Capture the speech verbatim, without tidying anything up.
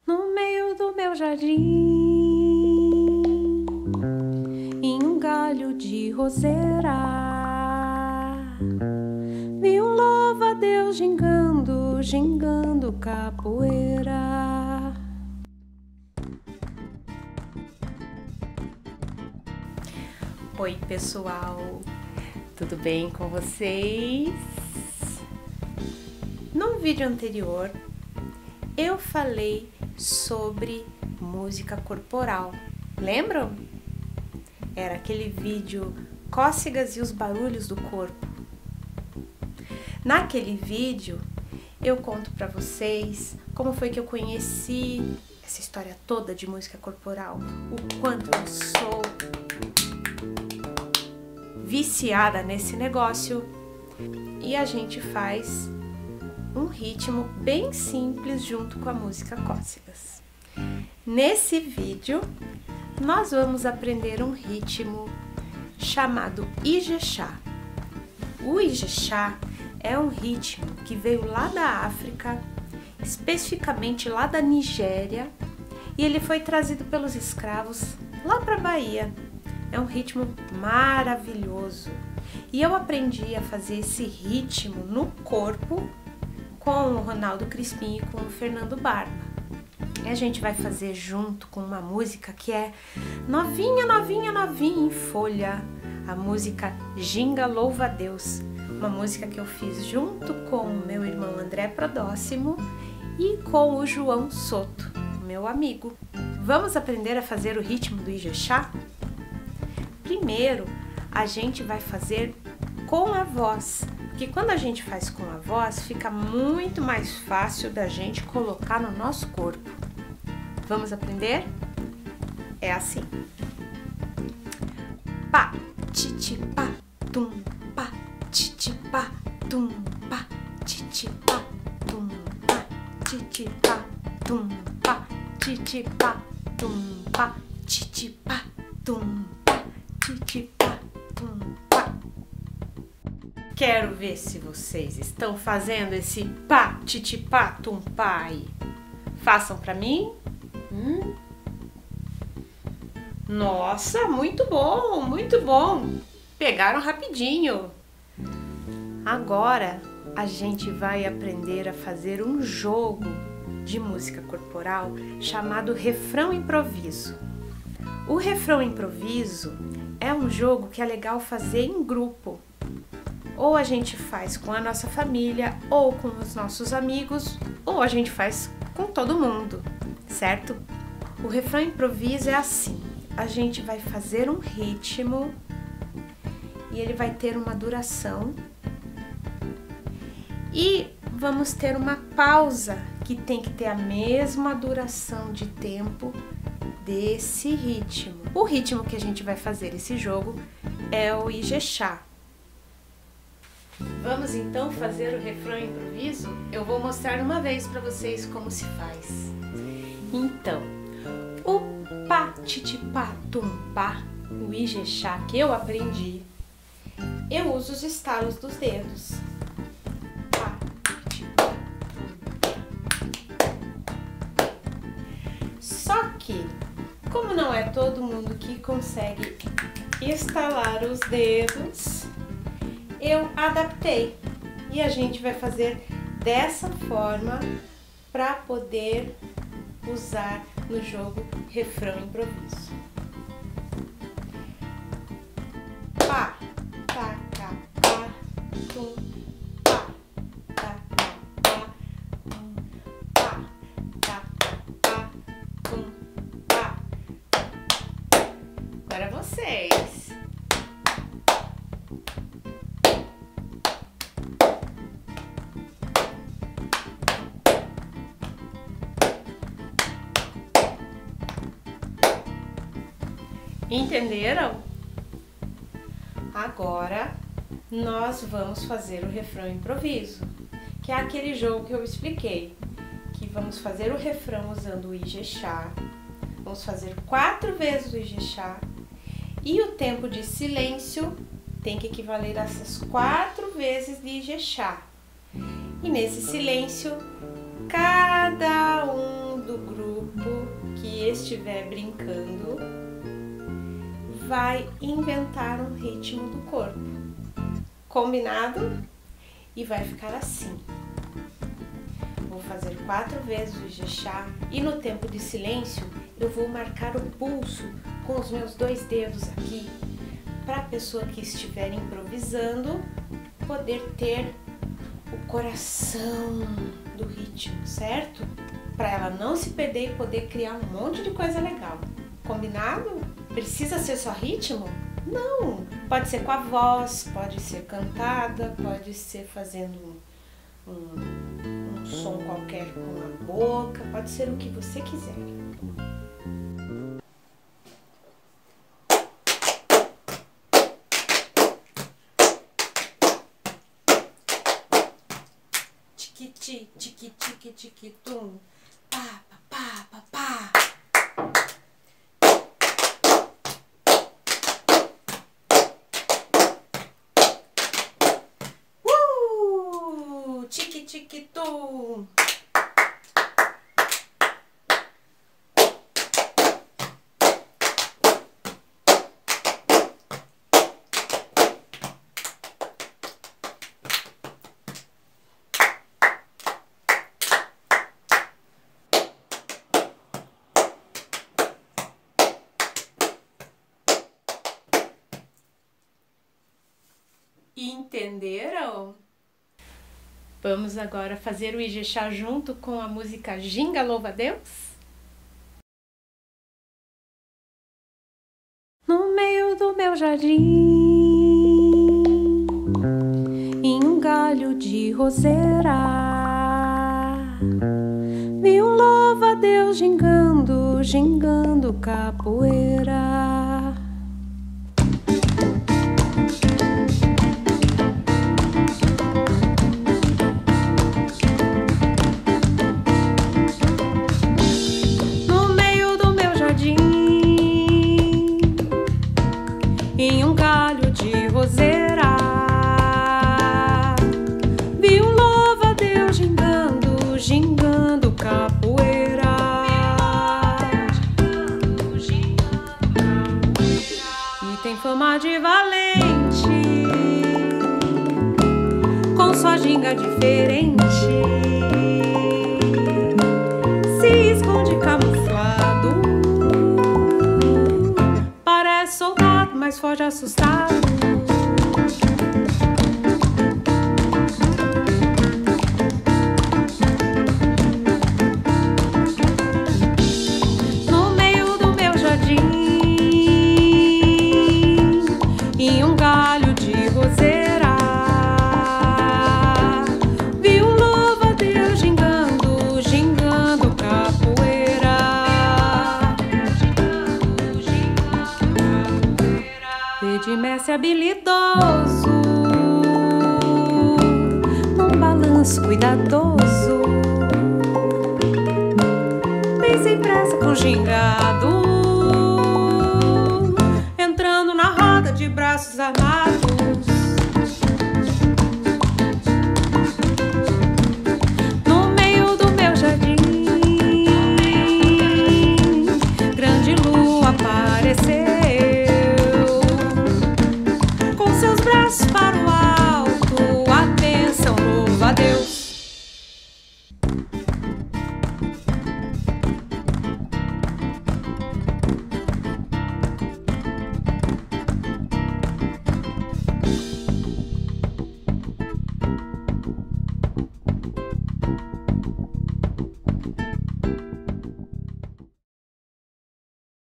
no meio do meu jardim, em um galho de roseira, vi um louva-a-Deus gingando, gingando capoeira. Oi, pessoal, tudo bem com vocês? No vídeo anterior, eu falei sobre música corporal, lembram? Era aquele vídeo Cócegas e os Barulhos do Corpo. Naquele vídeo, eu conto pra vocês como foi que eu conheci essa história toda de música corporal, o quanto eu sou viciada nesse negócio, e a gente faz um ritmo bem simples junto com a música Cócegas. Nesse vídeo, nós vamos aprender um ritmo chamado Ijexá. O Ijexá é um ritmo que veio lá da África, especificamente lá da Nigéria, e ele foi trazido pelos escravos lá para a Bahia. É um ritmo maravilhoso e eu aprendi a fazer esse ritmo no corpo com o Ronaldo Crispim e com o Fernando Barba. E a gente vai fazer junto com uma música que é novinha, novinha, novinha em folha, a música Ginga Louva-a-Deus, uma música que eu fiz junto com o meu irmão André Prodóximo e com o João Soto, meu amigo. Vamos aprender a fazer o ritmo do Ijexá? Primeiro, a gente vai fazer com a voz, porque quando a gente faz com a voz, fica muito mais fácil da gente colocar no nosso corpo. Vamos aprender? É assim. Pá, titi, pá, tum, pá, titi, pá, tum, pá, titi, pá, tum, pá, titi, pá, tum, pá, titi, pá, tum, pá, titi, pá, tum, pá, titi, pá, tum, pá. Quero ver se vocês estão fazendo esse pá, titi, pá, tum, pá aí. Façam pra mim. Hum? Nossa, muito bom, muito bom. Pegaram rapidinho. Agora a gente vai aprender a fazer um jogo de música corporal chamado refrão improviso. O refrão improviso é um jogo que é legal fazer em grupo. Ou a gente faz com a nossa família, ou com os nossos amigos, ou a gente faz com todo mundo, certo? O refrão improviso é assim: a gente vai fazer um ritmo e ele vai ter uma duração e vamos ter uma pausa que tem que ter a mesma duração de tempo desse ritmo. O ritmo que a gente vai fazer esse jogo é o Ijexá. Vamos então fazer o refrão improviso? Eu vou mostrar uma vez para vocês como se faz. Então, o pá, titi, pá, tum, pá, o Ijexá que eu aprendi, eu uso os estalos dos dedos. Pá, titi, pá, tum. Só que, como não é todo mundo que consegue estalar os dedos, eu adaptei e a gente vai fazer dessa forma para poder usar no jogo refrão improviso. Pá, tá, cá, pá, tum, pá, tá, cá, pá, tum, pá, tá, cá, pá, tum, pá. Agora vocês. Entenderam? Agora nós vamos fazer o refrão improviso, que é aquele jogo que eu expliquei, que vamos fazer o refrão usando o Ijexá, vamos fazer quatro vezes o Ijexá e o tempo de silêncio tem que equivaler a essas quatro vezes de Ijexá. E nesse silêncio, cada um do do grupo que estiver brincando vai inventar um ritmo do corpo. Combinado? E vai ficar assim. Vou fazer quatro vezes o Ijexá e no tempo de silêncio eu vou marcar o pulso com os meus dois dedos aqui para a pessoa que estiver improvisando poder ter o coração do ritmo, certo? Para ela não se perder e poder criar um monte de coisa legal. Combinado? Precisa ser só ritmo? Não! Pode ser com a voz, pode ser cantada, pode ser fazendo um, um, um som qualquer com a boca, pode ser o que você quiser. Tiqui-ti, tiqui-tiqui, tiqui-tum, pá, pá, pá, pá, pá. Uh! Tiqui-tiqui-tum. Entenderam? Vamos agora fazer o Ijexá junto com a música Ginga Louva a Deus? No meio do meu jardim, em um galho de roseira, vi um louva a Deus gingando, gingando capoeira. Em um galho de roseira, vi um louva a Deus gingando, gingando capoeira. E tem fama de valente, com sua ginga diferente, se esconde camuflado, parece soldado, mas foge assustado. No meio do meu jardim, em um galho de roseira, vi um louva a Deus gingando, gingando capoeira. De mestre habilidoso, num balanço cuidadoso, bem sem pressa com gingado, entrando na roda de braços armados. No meio do meu jardim, grande lua apareceu, para o alto, atenção, louva a Deus.